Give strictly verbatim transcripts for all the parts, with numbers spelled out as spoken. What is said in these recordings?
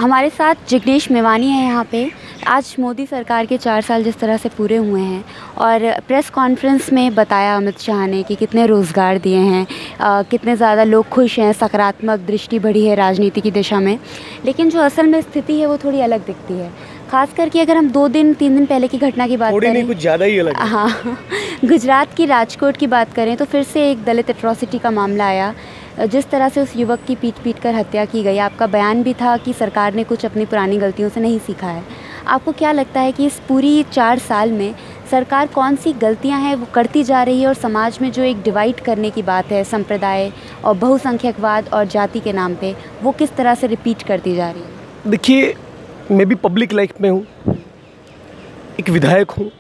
हमारे साथ जिग्नेश मेवानी है यहाँ पे। आज मोदी सरकार के चार साल जिस तरह से पूरे हुए हैं और प्रेस कॉन्फ्रेंस में बताया अमित शाह ने कि कितने रोज़गार दिए हैं, आ, कितने ज़्यादा लोग खुश हैं, सकारात्मक दृष्टि बढ़ी है राजनीति की दिशा में। लेकिन जो असल में स्थिति है वो थोड़ी अलग दिखती है। खास करके अगर हम दो दिन तीन दिन पहले की घटना की बात करें, नहीं कुछ ज़्यादा ही अलग है। हाँ, गुजरात की राजकोट की बात करें तो फिर से एक दलित एट्रॉसिटी का मामला आया। जिस तरह से उस युवक की पीट पीट कर हत्या की गई, आपका बयान भी था कि सरकार ने कुछ अपनी पुरानी गलतियों से नहीं सीखा है। आपको क्या लगता है कि इस पूरी चार साल में सरकार कौन सी गलतियां हैं वो करती जा रही है और समाज में जो एक डिवाइड करने की बात है, संप्रदाय और बहुसंख्यकवाद और जाति के नाम पे, वो किस तरह से रिपीट करती जा रही है? देखिए, मैं भी पब्लिक लाइफ में हूँ, एक विधायक हूँ,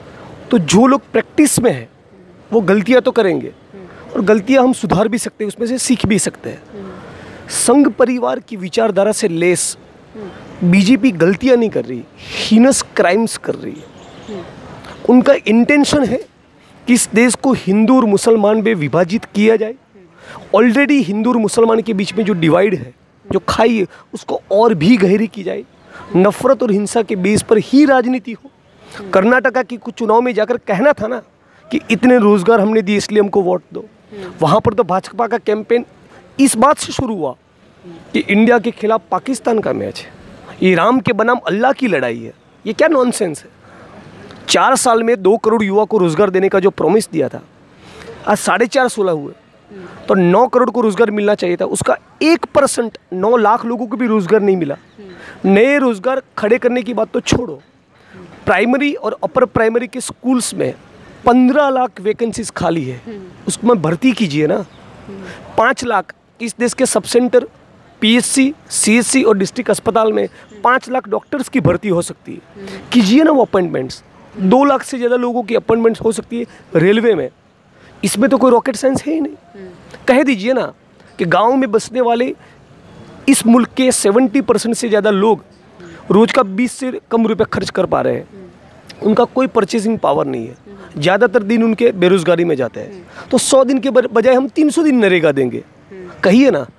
तो जो लोग प्रैक्टिस में हैं वो गलतियाँ तो करेंगे और गलतियाँ हम सुधार भी सकते हैं, उसमें से सीख भी सकते हैं। संघ परिवार की विचारधारा से लेस बीजेपी गलतियाँ नहीं कर रही, हीनस क्राइम्स कर रही है। उनका इंटेंशन है कि इस देश को हिंदू और मुसलमान में विभाजित किया जाए। ऑलरेडी हिंदू और मुसलमान के बीच में जो डिवाइड है, जो खाई है, उसको और भी गहरी की जाए। नफरत और हिंसा के बेस पर ही राजनीति हो। कर्नाटका की कुछ चुनाव में जाकर कहना था ना कि इतने रोजगार हमने दिए इसलिए हमको वोट दो। वहाँ पर तो भाजपा का कैंपेन इस बात से शुरू हुआ कि इंडिया के खिलाफ पाकिस्तान का मैच है, ये राम के बनाम अल्लाह की लड़ाई है। ये क्या नॉनसेंस है? चार साल में दो करोड़ युवा को रोजगार देने का जो प्रॉमिस दिया था, आज साढ़े चार सोलह हुए, तो नौ करोड़ को रोजगार मिलना चाहिए था। उसका एक परसेंट नौ लाख लोगों को भी रोजगार नहीं मिला। नए रोजगार खड़े करने की बात तो छोड़ो, प्राइमरी और अपर प्राइमरी के स्कूल्स में पंद्रह लाख वैकेंसीज खाली है, उसमें भर्ती कीजिए ना। पाँच लाख इस देश के सब सेंटर, पीएचसी, सीएचसी और डिस्ट्रिक्ट अस्पताल में पाँच लाख डॉक्टर्स की भर्ती हो सकती है, कीजिए ना वो अपॉइंटमेंट्स। दो लाख से ज़्यादा लोगों की अपॉइंटमेंट्स हो सकती है रेलवे में। इसमें तो कोई रॉकेट साइंस है ही नहीं। कह दीजिए ना कि गाँव में बसने वाले इस मुल्क के सत्तर परसेंट से ज़्यादा लोग रोज़ का बीस से कम रुपए खर्च कर पा रहे हैं। उनका कोई परचेसिंग पावर नहीं है, ज़्यादातर दिन उनके बेरोजगारी में जाते हैं। तो सौ दिन के बजाय हम तीन सौ दिन नरेगा देंगे, कहिए ना।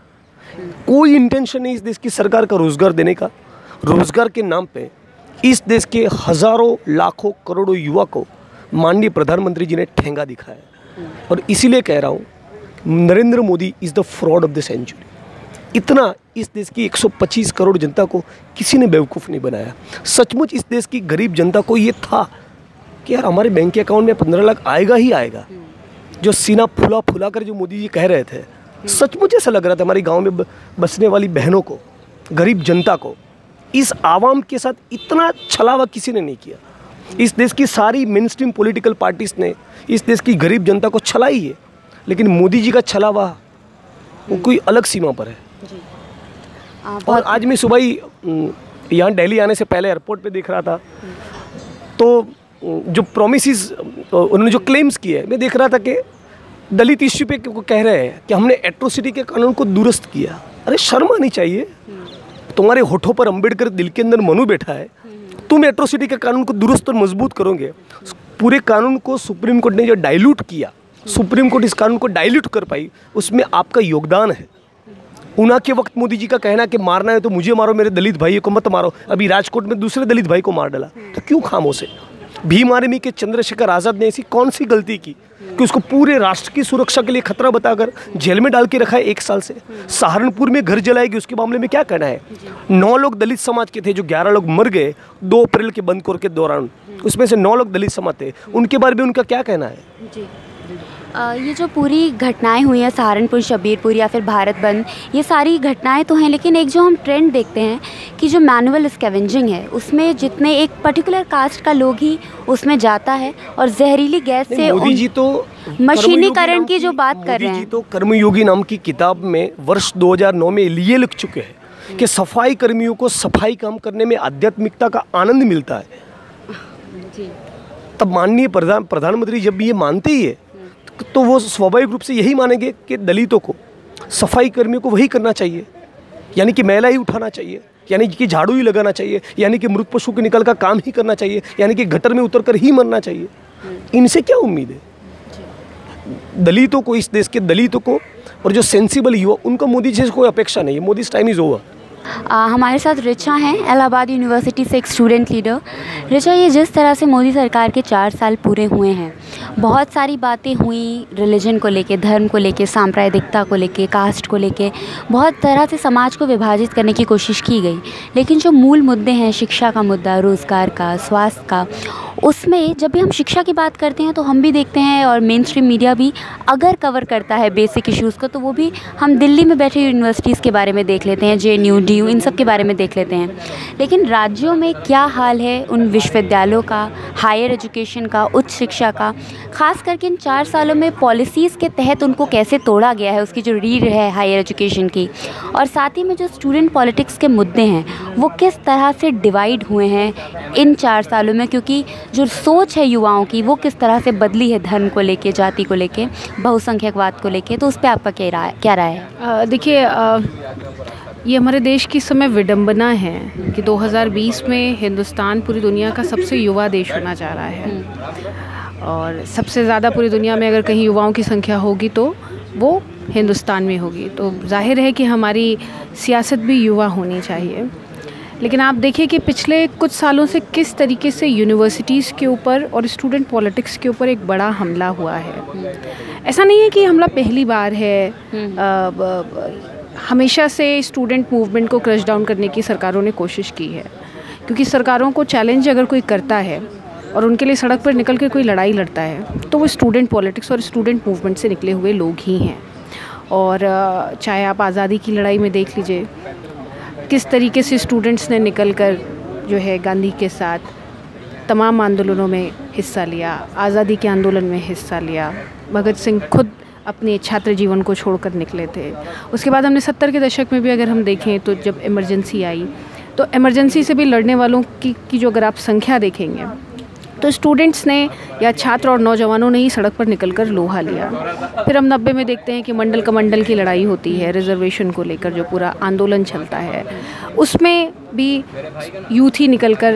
कोई इंटेंशन नहीं इस देश की सरकार का रोजगार देने का। रोजगार के नाम पे इस देश के हजारों लाखों करोड़ों युवा को माननीय प्रधानमंत्री जी ने ठेंगा दिखाया। और इसीलिए कह रहा हूँ, Narendra Modi is the fraud of the century. इतना इस देश की एक सौ पच्चीस करोड़ जनता को किसी ने बेवकूफ़ नहीं बनाया। सचमुच इस देश की गरीब जनता को ये था कि यार हमारे बैंक के अकाउंट में पंद्रह लाख आएगा ही आएगा। जो सीना फुला फुला कर जो मोदी जी कह रहे थे, सचमुच ऐसा लग रहा था हमारी गांव में बसने वाली बहनों को, गरीब जनता को। इस आवाम के साथ इतना छलावा किसी ने नहीं किया। इस देश की सारी मेन स्ट्रीम पॉलिटिकल पार्टीज ने इस देश की गरीब जनता को छलाई है, लेकिन मोदी जी का छलावा वो कोई अलग सीमा पर है। और आज मैं सुबह ही यहाँ दिल्ली आने से पहले एयरपोर्ट पे देख रहा था, तो जो प्रोमिसेस उन्होंने जो क्लेम्स किए, मैं देख रहा था कि दलित इश्यू पे कह रहे हैं कि हमने एट्रोसिटी के कानून को दुरुस्त किया। अरे शर्म आनी चाहिए। तुम्हारे होठों पर अंबेडकर, दिल के अंदर मनु बैठा है, तुम एट्रोसिटी के कानून को दुरुस्त और मजबूत करोगे। पूरे कानून को सुप्रीम कोर्ट ने जो डाइल्यूट किया, सुप्रीम कोर्ट इस कानून को डाइल्यूट कर पाई, उसमें आपका योगदान है। ऊना के वक्त मोदी जी का कहना कि मारना है तो मुझे मारो, मेरे दलित भाई को मत मारो। अभी राजकोट में दूसरे दलित भाई को मार डाला, तो क्यों खामोश है? भीम आर्मी के चंद्रशेखर आज़ाद ने ऐसी कौन सी गलती की कि उसको पूरे राष्ट्र की सुरक्षा के लिए खतरा बताकर जेल में डाल के रखा है एक साल से? सहारनपुर में घर जलाएगी, उसके मामले में क्या कहना है? नौ लोग दलित समाज के थे, जो ग्यारह लोग मर गए दो अप्रैल के बंद कोर के दौरान, उसमें से नौ लोग दलित समाज थे। उनके बारे में उनका क्या कहना है? जी। आ, ये जो पूरी घटनाएं हुई हैं, सहारनपुर, शब्बीरपुर या फिर भारत बंद, ये सारी घटनाएं तो हैं, लेकिन एक जो हम ट्रेंड देखते हैं कि जो मैनुअल स्कैवेंजिंग है, उसमें जितने एक पर्टिकुलर कास्ट का लोग ही उसमें जाता है और जहरीली गैस से मोदी जी तो मशीनीकरण की जो बात कर रहे हैं, मोदी जी तो कर्मयोगी नाम की किताब में वर्ष दो हज़ार नौ में ये लिख चुके हैं कि सफाई कर्मियों को सफाई काम करने में आध्यात्मिकता का आनंद मिलता है। जी। तब माननीय प्रधान प्रधानमंत्री जब ये मानते ही है, तो वो स्वाभाविक रूप से यही मानेंगे कि दलितों को, सफाई कर्मियों को वही करना चाहिए, यानी कि मैला ही उठाना चाहिए, यानी कि झाड़ू ही लगाना चाहिए, यानी कि मृत पशु के निकल का काम ही करना चाहिए, यानी कि गटर में उतरकर ही मरना चाहिए। इनसे क्या उम्मीद है? दलितों को, इस देश के दलितों को और जो सेंसिबल युवा, उनका मोदी जी से कोई अपेक्षा नहीं है। Modi time is over. आ, हमारे साथ रिचा हैं, इलाहाबाद यूनिवर्सिटी से एक स्टूडेंट लीडर। रिचा, ये जिस तरह से मोदी सरकार के चार साल पूरे हुए हैं, बहुत सारी बातें हुई रिलीजन को लेके, धर्म को लेके, सांप्रदायिकता को लेके, कास्ट को लेके, बहुत तरह से समाज को विभाजित करने की कोशिश की गई। लेकिन जो मूल मुद्दे हैं, शिक्षा का मुद्दा, रोज़गार का, स्वास्थ्य का, उसमें जब भी हम शिक्षा की बात करते हैं तो हम भी देखते हैं, और मेन स्ट्रीम मीडिया भी अगर कवर करता है बेसिक इश्यूज़ को, तो वो भी हम दिल्ली में बैठे यूनिवर्सिटीज़ के बारे में देख लेते हैं, J N U, D U, इन सब के बारे में देख लेते हैं। लेकिन राज्यों में क्या हाल है उन विश्वविद्यालयों का, हायर एजुकेशन का, उच्च शिक्षा का, ख़ास करके इन चार सालों में पॉलिसीज़ के तहत उनको कैसे तोड़ा गया है, उसकी जो रीढ़ है हायर एजुकेशन की, और साथ ही में जो स्टूडेंट पॉलिटिक्स के मुद्दे हैं वो किस तरह से डिवाइड हुए हैं इन चार सालों में, क्योंकि जो सोच है युवाओं की वो किस तरह से बदली है धर्म को लेके, जाति को लेके, बहुसंख्यकवाद को लेके, तो उस पर आपका क्या राय क्या राय है? देखिए, ये हमारे देश की समय विडंबना है कि दो हज़ार बीस में हिंदुस्तान पूरी दुनिया का सबसे युवा देश होना जा रहा है, और सबसे ज़्यादा पूरी दुनिया में अगर कहीं युवाओं की संख्या होगी तो वो हिंदुस्तान में होगी। तो जाहिर है कि हमारी सियासत भी युवा होनी चाहिए। लेकिन आप देखिए कि पिछले कुछ सालों से किस तरीके से यूनिवर्सिटीज़ के ऊपर और स्टूडेंट पॉलिटिक्स के ऊपर एक बड़ा हमला हुआ है। ऐसा नहीं है कि हमला पहली बार है, आ, ब, ब, हमेशा से स्टूडेंट मूवमेंट को क्रश डाउन करने की सरकारों ने कोशिश की है, क्योंकि सरकारों को चैलेंज अगर कोई करता है और उनके लिए सड़क पर निकल के कोई लड़ाई लड़ता है तो वो स्टूडेंट पॉलिटिक्स और स्टूडेंट मूवमेंट से निकले हुए लोग ही हैं। और चाहे आप आज़ादी की लड़ाई में देख लीजिए किस तरीके से स्टूडेंट्स ने निकल कर जो है गांधी के साथ तमाम आंदोलनों में हिस्सा लिया, आज़ादी के आंदोलन में हिस्सा लिया। भगत सिंह खुद अपने छात्र जीवन को छोड़कर निकले थे। उसके बाद हमने सत्तर के दशक में भी अगर हम देखें तो जब इमरजेंसी आई तो इमरजेंसी से भी लड़ने वालों की, की जो अगर आप संख्या देखेंगे तो स्टूडेंट्स ने या छात्र और नौजवानों ने ही सड़क पर निकलकर लोहा लिया। फिर हम नब्बे में देखते हैं कि मंडल कमंडल की लड़ाई होती है रिजर्वेशन को लेकर, जो पूरा आंदोलन चलता है उसमें भी यूथ ही निकलकर,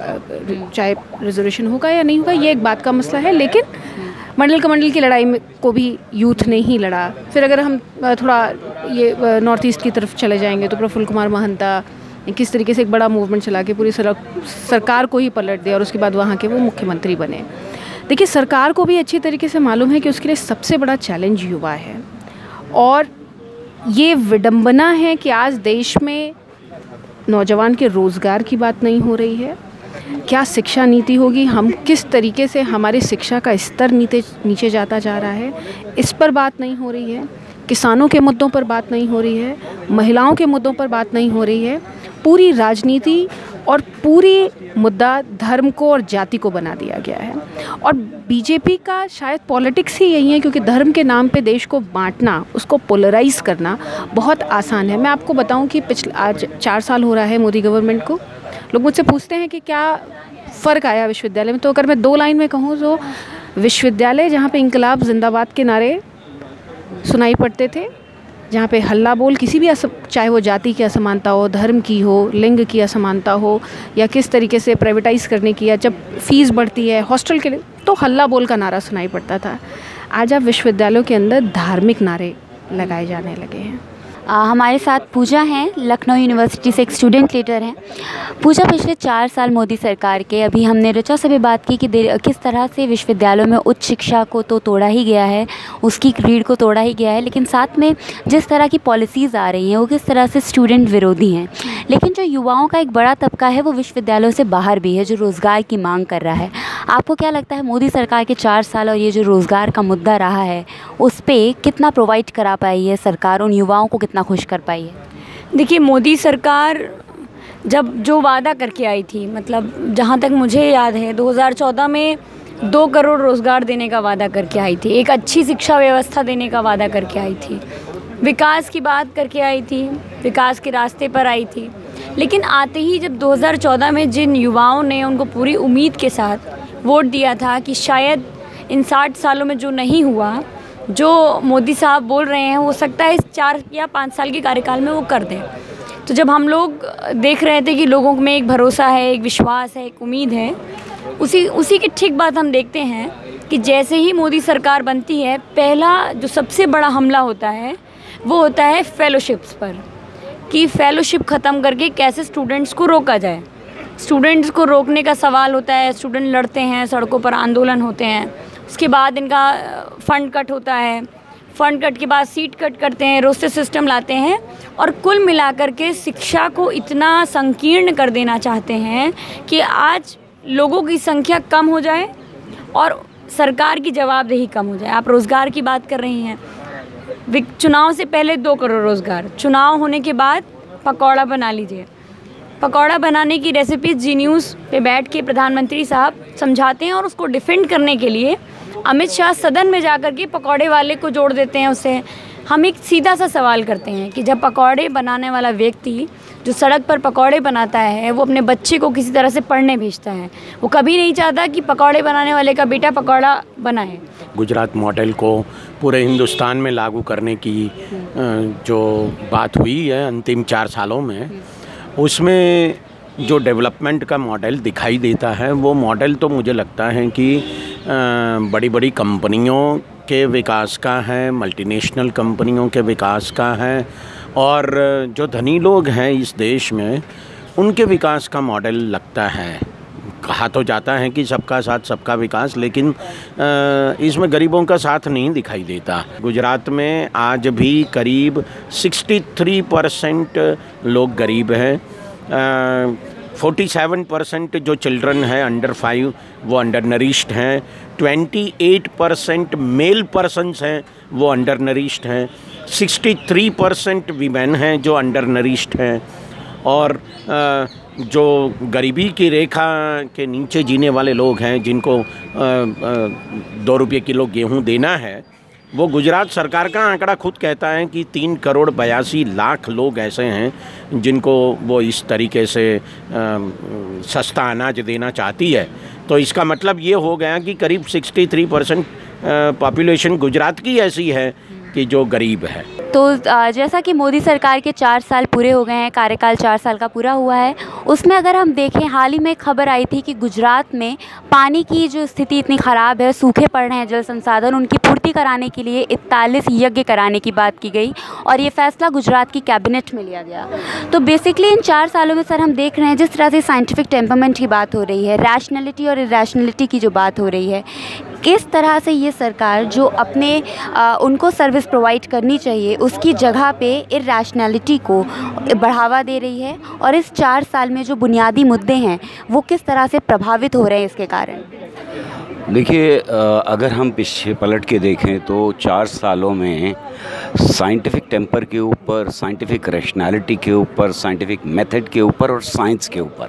चाहे रिजर्वेशन होगा या नहीं होगा ये एक बात का मसला है, लेकिन मंडल कमंडल की लड़ाई में को भी यूथ ने ही लड़ा। फिर अगर हम थोड़ा ये नॉर्थ ईस्ट की तरफ चले जाएंगे तो प्रफुल्ल कुमार महंता किस तरीके से एक बड़ा मूवमेंट चला के पूरी सरकार को ही पलट दिया और उसके बाद वहाँ के वो मुख्यमंत्री बने। देखिए, सरकार को भी अच्छी तरीके से मालूम है कि उसके लिए सबसे बड़ा चैलेंज युवा है, और ये विडंबना है कि आज देश में नौजवान के रोज़गार की बात नहीं हो रही है। क्या शिक्षा नीति होगी, हम किस तरीके से हमारे शिक्षा का स्तर नीचे नीचे जाता जा रहा है, इस पर बात नहीं हो रही है। किसानों के मुद्दों पर बात नहीं हो रही है, महिलाओं के मुद्दों पर बात नहीं हो रही है। पूरी राजनीति और पूरी मुद्दा धर्म को और जाति को बना दिया गया है, और बीजेपी का शायद पॉलिटिक्स ही यही है, क्योंकि धर्म के नाम पे देश को बांटना, उसको पोलराइज करना बहुत आसान है। मैं आपको बताऊं कि पिछले आज चार साल हो रहा है मोदी गवर्नमेंट को। लोग मुझसे पूछते हैं कि क्या फ़र्क आया विश्वविद्यालय में, तो अगर मैं दो लाइन में कहूँ तो विश्वविद्यालय जहाँ पे इंकलाब जिंदाबाद के नारे सुनाई पड़ते थे, जहाँ पे हल्ला बोल किसी भी चाहे वो जाति की असमानता हो, धर्म की हो, लिंग की असमानता हो, या किस तरीके से प्राइवेटाइज़ करने की, या जब फीस बढ़ती है हॉस्टल के लिए तो हल्ला बोल का नारा सुनाई पड़ता था। आज आप विश्वविद्यालयों के अंदर धार्मिक नारे लगाए जाने लगे हैं। आ, हमारे साथ पूजा हैं, लखनऊ यूनिवर्सिटी से एक स्टूडेंट लीडर हैं। पूजा, पिछले चार साल मोदी सरकार के, अभी हमने ऋचा से भी बात की कि किस तरह से विश्वविद्यालयों में उच्च शिक्षा को तो तोड़ा ही गया है, उसकी रीढ़ को तोड़ा ही गया है, लेकिन साथ में जिस तरह की पॉलिसीज़ आ रही हैं वो किस तरह से स्टूडेंट विरोधी हैं। लेकिन जो युवाओं का एक बड़ा तबका है वो विश्वविद्यालयों से बाहर भी है, जो रोज़गार की मांग कर रहा है। आपको क्या लगता है मोदी सरकार के चार साल और ये जो रोज़गार का मुद्दा रहा है उस पर कितना प्रोवाइड करा पाई है सरकार, उन युवाओं को कितना खुश कर पाई है? देखिए, मोदी सरकार जब जो वादा करके आई थी, मतलब जहाँ तक मुझे याद है दो हज़ार चौदह में दो करोड़ रोज़गार देने का वादा करके आई थी, एक अच्छी शिक्षा व्यवस्था देने का वादा करके आई थी, विकास की बात करके आई थी, विकास के रास्ते पर आई थी। लेकिन आते ही जब दो हज़ार चौदह में जिन युवाओं ने उनको पूरी उम्मीद के साथ वोट दिया था कि शायद इन साठ सालों में जो नहीं हुआ, जो मोदी साहब बोल रहे हैं, हो सकता है इस चार या पाँच साल के कार्यकाल में वो कर दें। तो जब हम लोग देख रहे थे कि लोगों में एक भरोसा है, एक विश्वास है, एक उम्मीद है, उसी उसी की ठीक बात हम देखते हैं कि जैसे ही मोदी सरकार बनती है, पहला जो सबसे बड़ा हमला होता है वो होता है फेलोशिप्स पर, कि फेलोशिप ख़त्म करके कैसे स्टूडेंट्स को रोका जाए। स्टूडेंट्स को रोकने का सवाल होता है, स्टूडेंट लड़ते हैं, सड़कों पर आंदोलन होते हैं, उसके बाद इनका फ़ंड कट होता है, फ़ंड कट के बाद सीट कट करते हैं, रोस्टर सिस्टम लाते हैं और कुल मिलाकर के शिक्षा को इतना संकीर्ण कर देना चाहते हैं कि आज लोगों की संख्या कम हो जाए और सरकार की जवाबदेही कम हो जाए। आप रोज़गार की बात कर रही हैं, चुनाव से पहले दो करोड़ रोज़गार, चुनाव होने के बाद पकौड़ा बना लीजिए। पकौड़ा बनाने की रेसिपी जी न्यूज़ पे बैठ के प्रधानमंत्री साहब समझाते हैं और उसको डिफेंड करने के लिए अमित शाह सदन में जाकर के पकौड़े वाले को जोड़ देते हैं उससे। हम एक सीधा सा सवाल करते हैं कि जब पकौड़े बनाने वाला व्यक्ति जो सड़क पर पकौड़े बनाता है वो अपने बच्चे को किसी तरह से पढ़ने भेजता है, वो कभी नहीं चाहता कि पकौड़े बनाने वाले का बेटा पकौड़ा बनाए। गुजरात मॉडल को पूरे हिंदुस्तान में लागू करने की जो बात हुई है अंतिम चार सालों में, उसमें जो डेवलपमेंट का मॉडल दिखाई देता है वो मॉडल तो मुझे लगता है कि बड़ी बड़ी कंपनियों के विकास का है, मल्टीनेशनल कंपनियों के विकास का है और जो धनी लोग हैं इस देश में उनके विकास का मॉडल लगता है। कहा तो जाता है कि सबका साथ सबका विकास, लेकिन इसमें गरीबों का साथ नहीं दिखाई देता। गुजरात में आज भी करीब तिरसठ परसेंट लोग गरीब हैं, सैंतालीस परसेंट जो चिल्ड्रन है अंडर फाइव वो अंडर नरिश्ड हैं, अट्ठाईस परसेंट मेल पर्सन्स हैं वो अंडर नरिश्ड हैं, तिरसठ परसेंट वीमेन हैं जो अंडर नरिश्ड हैं और जो गरीबी की रेखा के नीचे जीने वाले लोग हैं जिनको दो रुपये किलो गेहूं देना है, वो गुजरात सरकार का आंकड़ा खुद कहता है कि तीन करोड़ बयासी लाख लोग ऐसे हैं जिनको वो इस तरीके से आ, सस्ता अनाज देना चाहती है। तो इसका मतलब ये हो गया कि करीब तिरसठ परसेंट पॉपुलेशन गुजरात की ऐसी है कि जो गरीब है। तो जैसा कि मोदी सरकार के चार साल पूरे हो गए हैं, कार्यकाल चार साल का पूरा हुआ है, उसमें अगर हम देखें हाल ही में खबर आई थी कि गुजरात में पानी की जो स्थिति इतनी ख़राब है, सूखे पड़ रहे हैं जल संसाधन, उनकी पूर्ति कराने के लिए इकतालीस यज्ञ कराने की बात की गई और ये फैसला गुजरात की कैबिनेट में लिया गया। तो बेसिकली इन चार सालों में सर हम देख रहे हैं जिस तरह से साइंटिफिक टेम्परमेंट की बात हो रही है, रैशनैलिटी और इरैशनैलिटी की जो बात हो रही है, किस तरह से ये सरकार जो अपने आ, उनको सर्विस प्रोवाइड करनी चाहिए उसकी जगह पे इरैशनैलिटी को बढ़ावा दे रही है और इस चार साल में जो बुनियादी मुद्दे हैं वो किस तरह से प्रभावित हो रहे हैं इसके कारण? देखिए, अगर हम पीछे पलट के देखें तो चार सालों में साइंटिफिक टेम्पर के ऊपर, साइंटिफिक रैशनैलिटी के ऊपर, साइंटिफिक मेथड के ऊपर और साइंस के ऊपर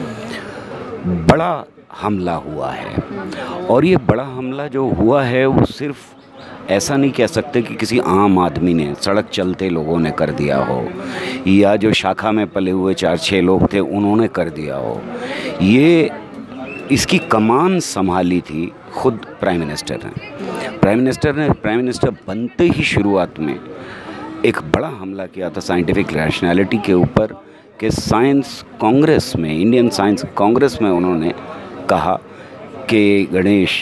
बड़ा हमला हुआ है। और ये बड़ा हमला जो हुआ है वो सिर्फ ऐसा नहीं कह सकते कि किसी आम आदमी ने, सड़क चलते लोगों ने कर दिया हो या जो शाखा में पले हुए चार छः लोग थे उन्होंने कर दिया हो। ये इसकी कमान संभाली थी खुद प्राइम मिनिस्टर ने। प्राइम मिनिस्टर ने प्राइम मिनिस्टर बनते ही शुरुआत में एक बड़ा हमला किया था साइंटिफिक रैशनैलिटी के ऊपर कि साइंस कांग्रेस में, इंडियन साइंस कांग्रेस में उन्होंने कहा कि गणेश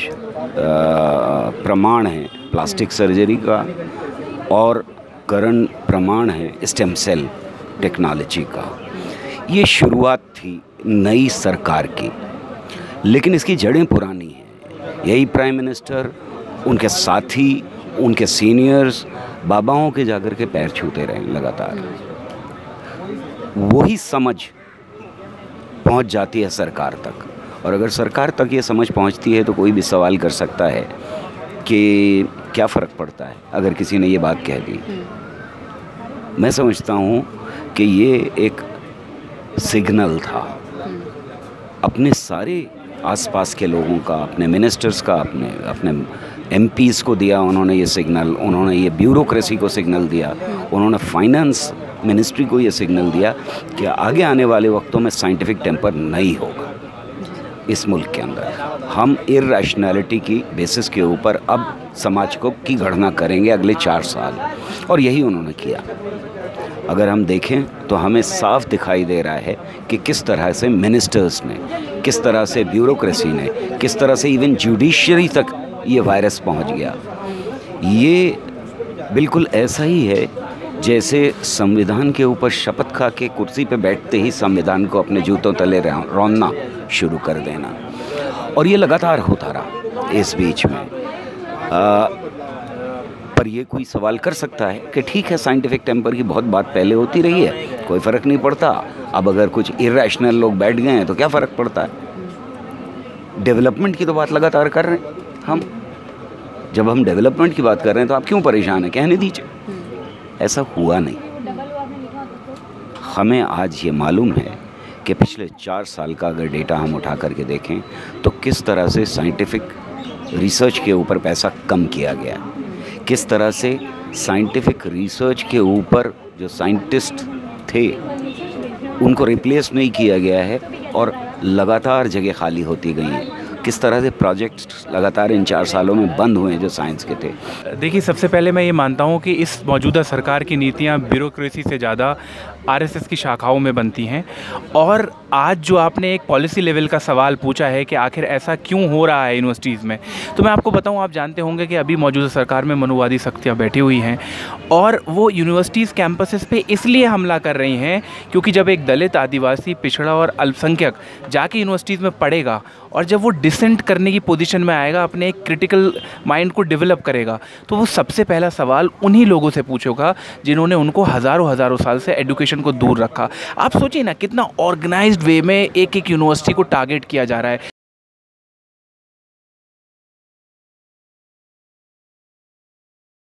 प्रमाण है प्लास्टिक सर्जरी का और करण प्रमाण है स्टेम सेल टेक्नोलॉजी का। ये शुरुआत थी नई सरकार की, लेकिन इसकी जड़ें पुरानी हैं। यही प्राइम मिनिस्टर, उनके साथी, उनके सीनियर्स बाबाओं के जाकर के पैर छूते रहे लगातार। वही समझ पहुंच जाती है सरकार तक, और अगर सरकार तक ये समझ पहुंचती है तो कोई भी सवाल कर सकता है कि क्या फ़र्क पड़ता है अगर किसी ने ये बात कह दी। मैं समझता हूँ कि ये एक सिग्नल था अपने सारे आसपास के लोगों का, अपने मिनिस्टर्स का, अपने अपने एमपीज़ को दिया उन्होंने ये सिग्नल, उन्होंने ये ब्यूरोक्रेसी को सिग्नल दिया, उन्होंने फाइनेंस मिनिस्ट्री को ये सिग्नल दिया कि आगे आने वाले वक्तों में साइंटिफिक टेम्पर नहीं होगा इस मुल्क के अंदर। हम इरैशनैलिटी की बेसिस के ऊपर अब समाज को की गणना करेंगे अगले चार साल, और यही उन्होंने किया। अगर हम देखें तो हमें साफ दिखाई दे रहा है कि किस तरह से मिनिस्टर्स ने, किस तरह से ब्यूरोक्रेसी ने, किस तरह से इवन जुडिशरी तक ये वायरस पहुंच गया। ये बिल्कुल ऐसा ही है जैसे संविधान के ऊपर शपथ खा के कुर्सी पे बैठते ही संविधान को अपने जूतों तले रौंदना शुरू कर देना, और ये लगातार होता रहा इस बीच में। आ, पर ये कोई सवाल कर सकता है कि ठीक है, साइंटिफिक टेम्पर की बहुत बात पहले होती रही है, कोई फ़र्क नहीं पड़ता। अब अगर कुछ इरेशनल लोग बैठ गए हैं तो क्या फ़र्क पड़ता है। डेवलपमेंट की तो बात लगातार कर रहे हैं हम। जब हम डेवलपमेंट की बात कर रहे हैं तो आप क्यों परेशान हैं, कहने दीजिए। ऐसा हुआ नहीं। हमें आज ये मालूम है कि पिछले चार साल का अगर डेटा हम उठा करके देखें तो किस तरह से साइंटिफिक रिसर्च के ऊपर पैसा कम किया गया, किस तरह से साइंटिफिक रिसर्च के ऊपर जो साइंटिस्ट थे उनको रिप्लेस नहीं किया गया है और लगातार जगह खाली होती गई हैं, किस तरह से प्रोजेक्ट्स लगातार इन चार सालों में बंद हुए हैं जो साइंस के थे। देखिए, सबसे पहले मैं ये मानता हूँ कि इस मौजूदा सरकार की नीतियाँ ब्यूरोक्रेसी से ज़्यादा आरएसएस की शाखाओं में बनती हैं। और आज जो आपने एक पॉलिसी लेवल का सवाल पूछा है कि आखिर ऐसा क्यों हो रहा है यूनिवर्सिटीज़ में, तो मैं आपको बताऊं, आप जानते होंगे कि अभी मौजूदा सरकार में मनुवादी शक्तियाँ बैठी हुई हैं और वो यूनिवर्सिटीज़ कैंपसेस पे इसलिए हमला कर रही हैं क्योंकि जब एक दलित, आदिवासी, पिछड़ा और अल्पसंख्यक जाके यूनिवर्सिटीज़ में पढ़ेगा और जब वो डिसेंट करने की पोजीशन में आएगा, अपने एक क्रिटिकल माइंड को डेवलप करेगा, तो वो सबसे पहला सवाल उन्हीं लोगों से पूछेगा जिन्होंने उनको हज़ारों हज़ारों साल से एजुकेशन को दूर रखा। आप सोचिए ना, कितना ऑर्गेनाइज्ड वे में एक एक यूनिवर्सिटी को टारगेट किया जा रहा है।